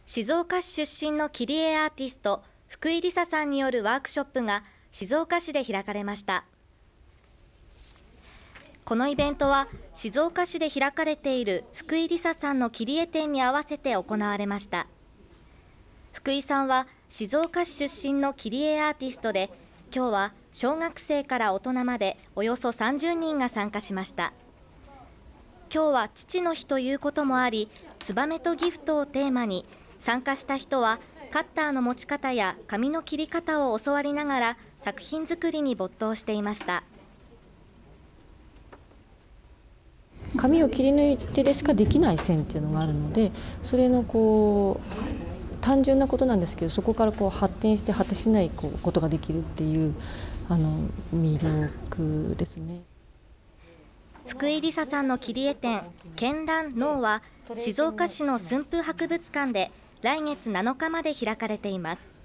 静岡市出身の切り絵アーティスト福井梨沙さんによるワークショップが静岡市で開かれました。このイベントは静岡市で開かれている福井梨沙さんの切り絵展に合わせて行われました。福井さんは静岡市出身の切り絵アーティストで、今日は小学生から大人までおよそ30人が参加しました。今日は父の日ということもあり、ツバメとギフトをテーマに、参加した人はカッターの持ち方や紙の切り方を教わりながら作品作りに没頭していました。 紙を切り抜いてでしかできない線っていうのがあるので、それの単純なことなんですけど、そこから発展して果てしないことができるっていう魅力ですね。 福井梨沙さんの切り絵展「絢爛脳」は静岡市の駿府博物館で来月7日まで開かれています。